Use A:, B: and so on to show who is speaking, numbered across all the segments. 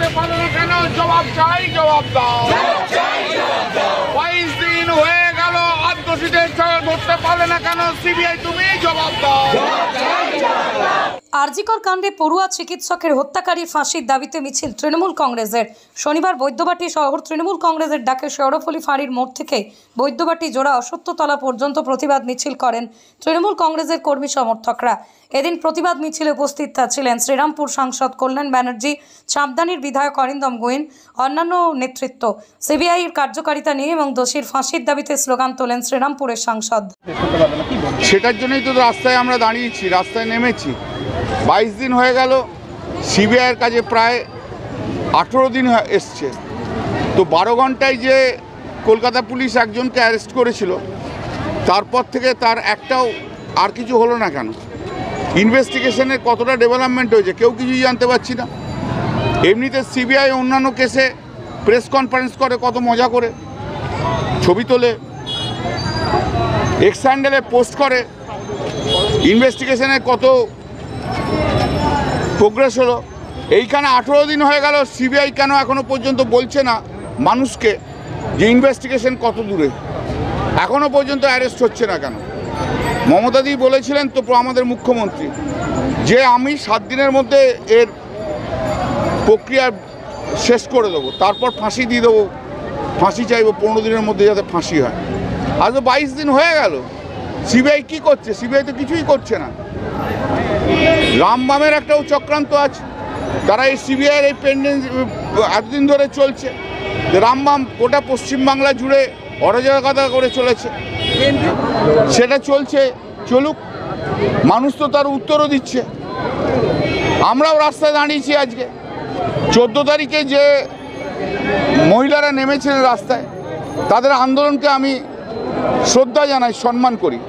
A: ধরতে পারো না কেন? জবাব চাই, জবাব দাও। 22 দিন হয়ে গেল আত্মশীদের ধরতে পারলে না কেন? সিবিআই তুমি জবাব দাও।
B: আরজিকর কাণ্ডে পড়ুয়া চিকিৎসকের হত্যাকারীর ফাঁসির দাবিতে মিছিল তৃণমূল কংগ্রেসের। শনিবার বৈদ্যবাটি শহর তৃণমূল কংগ্রেসের ডাকে শেওড়াফুলি ফাঁড়ির মোড় থেকে বৈদ্যবাটি জোড়া অশ্বত্থতলা পর্যন্ত প্রতিবাদ মিছিল করেন তৃণমূল কংগ্রেসের কর্মী সমর্থকরা। এদিন প্রতিবাদ মিছিলে উপস্থিত ছিলেন শ্রীরামপুর সাংসদ কল্যাণ ব্যানার্জি, চাঁপদানির বিধায়ক অরিন্দম গোয়েন, অন্যান্য নেতৃত্ব। সিবিআইয়ের কার্যকারিতা নিয়ে এবং দোষীর ফাঁসির দাবিতে স্লোগান তোলেন শ্রীরামপুরের সাংসদ।
A: সেটার জন্যই তো রাস্তায় আমরা দাঁড়িয়েছি, রাস্তায় নেমেছি। 22 দিন হয়ে গেল, সিবিআইয়ের কাছে প্রায় 18 দিন এসছে। তো 12 ঘন্টায় যে কলকাতা পুলিশ একজনকে অ্যারেস্ট করেছিল, তারপর থেকে তার একটাও আর কিছু হলো না কেন? ইনভেস্টিগেশনের কতটা ডেভেলপমেন্ট হয়েছে কেউ কিছুই জানতে পারছি না। এমনিতে সিবিআই অন্যান্য কেসে প্রেস কনফারেন্স করে, কত মজা করে ছবি তোলে, এক্স হ্যান্ডেলে পোস্ট করে, ইনভেস্টিগেশনের কত প্রোগ্রেস হলো। এইখানে 18 দিন হয়ে গেল, সিবিআই কেন এখনো পর্যন্ত বলছে না মানুষকে যে ইনভেস্টিগেশন কত দূরে? এখনো পর্যন্ত অ্যারেস্ট হচ্ছে না কেন? মমতাদি বলেছিলেন তো আমাদের মুখ্যমন্ত্রী যে আমি 7 দিনের মধ্যে এর প্রক্রিয়া শেষ করে দেবো, তারপর ফাঁসি দিয়ে দেবো, ফাঁসি চাইবো 15 দিনের মধ্যে যাতে ফাঁসি হয়। আজও 22 দিন হয়ে গেল, সিবিআই কি করছে? সিবিআই তো কিছুই করছে না। রামবামের একটাও চক্রান্ত আছে, তারা এই সিবিআইয়ের এই পেন্ডেন্স এতদিন ধরে চলছে। রামবাম গোটা পশ্চিমবাংলা জুড়ে অরাজকতা করে চলেছে, সেটা চলছে, চলুক। মানুষ তো তার উত্তরও দিচ্ছে। আমরাও রাস্তায় দাঁড়িয়েছি আজকে। 14 তারিখে যে মহিলারা নেমেছিলেন রাস্তায়, তাদের আন্দোলনকে আমি শ্রদ্ধা জানাই, সম্মান করি।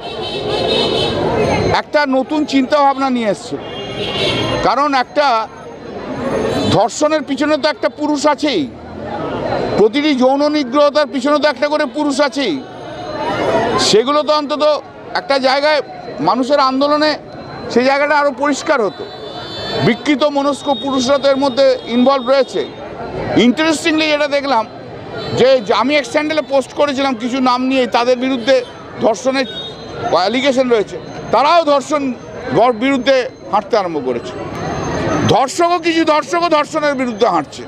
A: একটা নতুন চিন্তা ভাবনা নিয়ে এসছে। কারণ একটা ধর্ষণের পিছনে তো একটা পুরুষ আছেই, প্রতিটি যৌন নিগ্রহতার পিছনে তো একটা করে পুরুষ আছেই। সেগুলো তো অন্তত একটা জায়গায় মানুষের আন্দোলনে সেই জায়গাটা আরও পরিষ্কার হতো। বিকৃত মনস্ক পুরুষরা তো এর মধ্যে ইনভলভ রয়েছে। ইন্টারেস্টিংলি এটা দেখলাম যে আমি এক্স হ্যান্ডেলে পোস্ট করেছিলাম কিছু নাম নিয়ে, তাদের বিরুদ্ধে ধর্ষণের অ্যালিগেশন রয়েছে, তারাও ধর্ষণ বিরুদ্ধে হাঁটতে আরম্ভ করেছে। কিছু ধর্ষকও ধর্ষণের বিরুদ্ধে হাঁটছে।